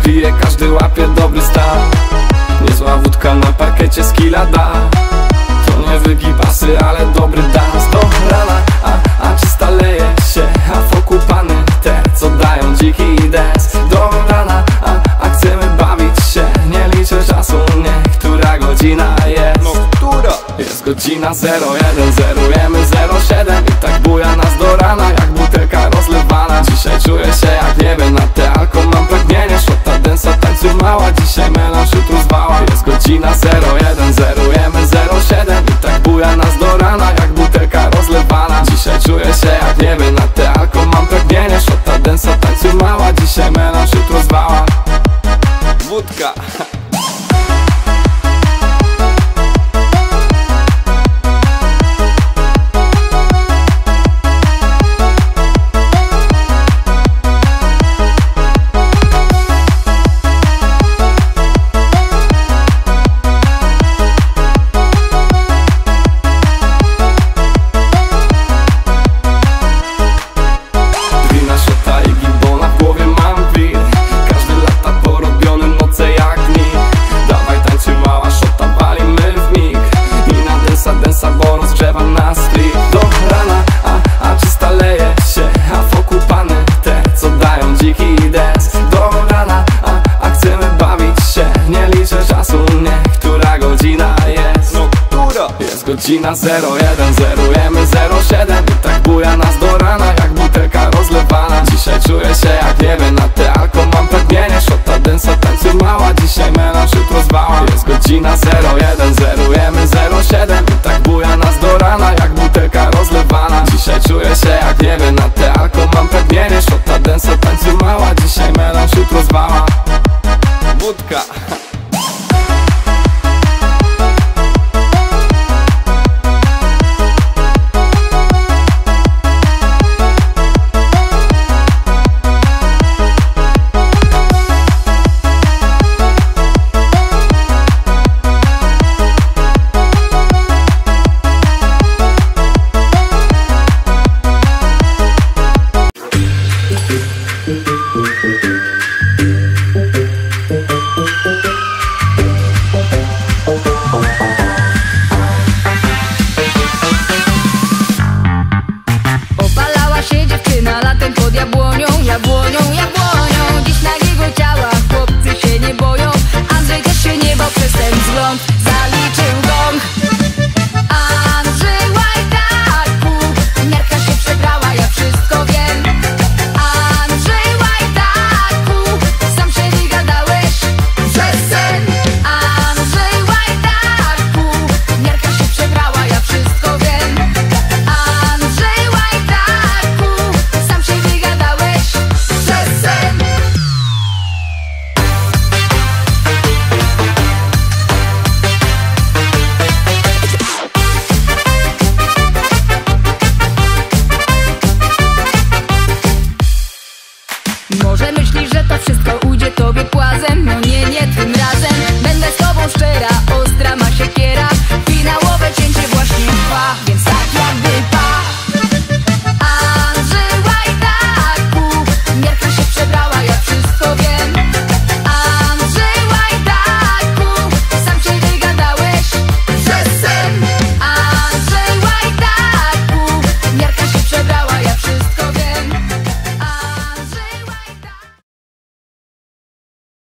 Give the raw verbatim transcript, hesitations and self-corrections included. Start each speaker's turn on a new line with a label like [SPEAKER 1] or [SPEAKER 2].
[SPEAKER 1] pije, każdy łapie dobry stan. Niezła wódka na parkecie skilla da. To nie wygibasy, ale dobry dans. Do rana, a, a czysta leje się, a wokół pany te, co dają dziki dance. Do rana, a, a chcemy bawić się, nie liczę czasu, nie, która godzina jest.
[SPEAKER 2] No która?
[SPEAKER 1] Jest godzina zero jeden, zerujemy zero siedem i tak buja nas do rana, jak butelka rozlewana. Dzisiaj czuję się jak nie wiem, na te alkohol mam pragnienie. Szota, densa, tańcu mała, dzisiaj melanż, jutro zwała. Jest godzina zero jeden, zerujemy zero siedem i tak buja nas do rana, jak butelka rozlewana. Dzisiaj czuję się jak nie wiem, na te alkohol mam pragnienie. Szota, densa, tańcu mała, dzisiaj melanż, jutro zwała.
[SPEAKER 2] Wódka.
[SPEAKER 1] Jest godzina zero jeden, zerujemy zero siedem i tak buja nas do rana, jak butelka rozlewana. Dzisiaj czuję się jak nie wiem, na te alkohol mam pragnienie. Szota, densa, tańcu mała, dzisiaj melanż, jutro zwała. Jest godzina zero jeden, zerujemy zero siedem i tak buja nas do rana, jak butelka rozlewana. Dzisiaj czuję się jak nie wiem, na te alkohol mam pragnienie. Szota, densa, tańcu mała, dzisiaj melanż, jutro zwała.
[SPEAKER 2] Wódka.